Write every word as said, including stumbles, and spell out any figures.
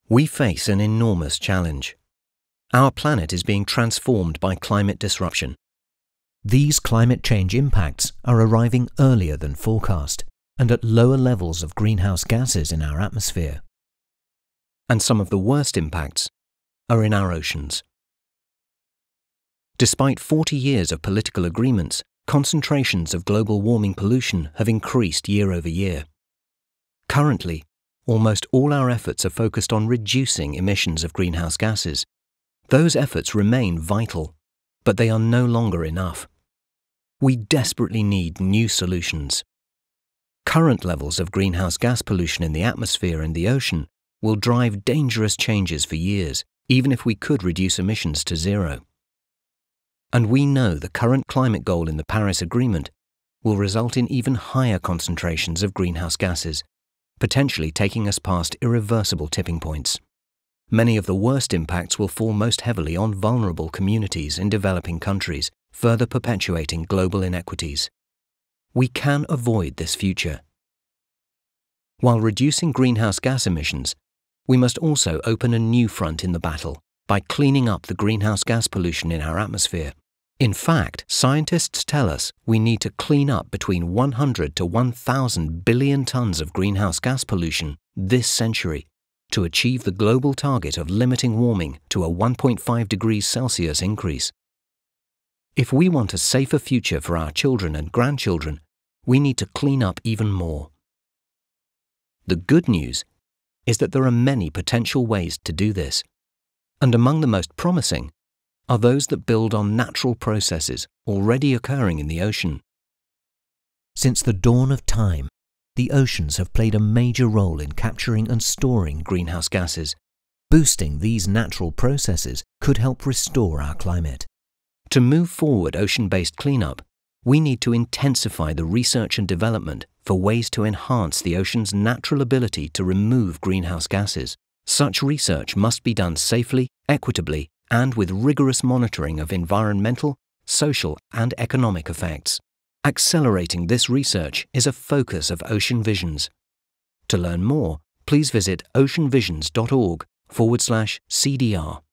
We face an enormous challenge. Our planet is being transformed by climate disruption. These climate change impacts are arriving earlier than forecast and at lower levels of greenhouse gases in our atmosphere. And some of the worst impacts are in our oceans. Despite forty years of political agreements, concentrations of global warming pollution have increased year over year. Currently, almost all our efforts are focused on reducing emissions of greenhouse gases. Those efforts remain vital, but they are no longer enough. We desperately need new solutions. Current levels of greenhouse gas pollution in the atmosphere and the ocean will drive dangerous changes for years, even if we could reduce emissions to zero. And we know the current climate goal in the Paris Agreement will result in even higher concentrations of greenhouse gases, potentially taking us past irreversible tipping points. Many of the worst impacts will fall most heavily on vulnerable communities in developing countries, further perpetuating global inequities. We can avoid this future. While reducing greenhouse gas emissions, we must also open a new front in the battle by cleaning up the greenhouse gas pollution in our atmosphere. In fact, scientists tell us we need to clean up between one hundred to one thousand billion tons of greenhouse gas pollution this century to achieve the global target of limiting warming to a one point five degrees Celsius increase. If we want a safer future for our children and grandchildren, we need to clean up even more. The good news is that there are many potential ways to do this, and among the most promising are those that build on natural processes already occurring in the ocean. Since the dawn of time, the oceans have played a major role in capturing and storing greenhouse gases. Boosting these natural processes could help restore our climate. To move forward ocean-based cleanup, we need to intensify the research and development for ways to enhance the ocean's natural ability to remove greenhouse gases. Such research must be done safely, equitably, and with rigorous monitoring of environmental, social, and economic effects. Accelerating this research is a focus of Ocean Visions. To learn more, please visit ocean visions dot org forward slash C D R.